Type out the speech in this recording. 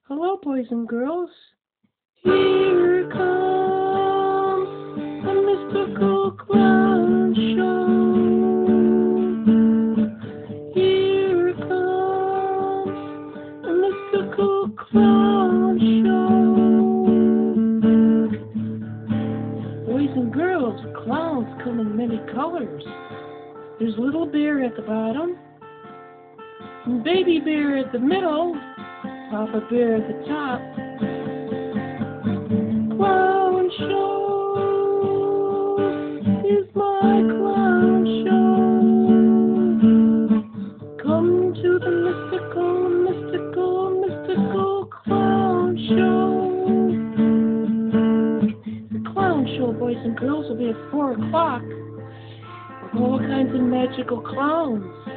Hello, boys and girls. Here comes the mystical clown show. Here comes the mystical clown show. Boys and girls, clowns come in many colors. There's Little Bear at the bottom, and Baby Bear at the middle, Papa Bear at the top. Clown show is my clown show. Come to the mystical clown show. The clown show, boys and girls, will be at 4 o'clock with all kinds of magical clowns.